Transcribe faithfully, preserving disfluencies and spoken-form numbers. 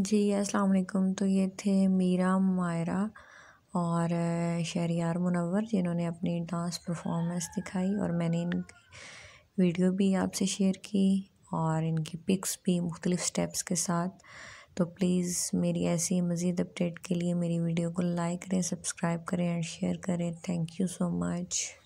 जी, अस्सलाम वालेकुम। तो ये थे मीरा, मायरा और शहरयार मुनव्वर, जिन्होंने अपनी डांस परफॉर्मेंस दिखाई और मैंने इनकी वीडियो भी आपसे शेयर की और इनकी पिक्स भी मुख्तलिफ स्टेप्स के साथ। तो प्लीज़ मेरी ऐसी मज़ीद अपडेट के लिए मेरी वीडियो को लाइक करें, सब्सक्राइब करें एंड शेयर करें। Thank you so much.